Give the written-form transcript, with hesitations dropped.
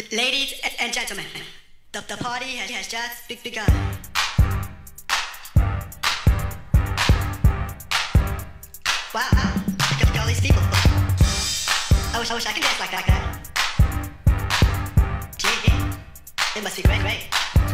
Ladies and gentlemen, the party has just begun. Wow, look at all these people. I wish I could dance like that. Gee, it must be great.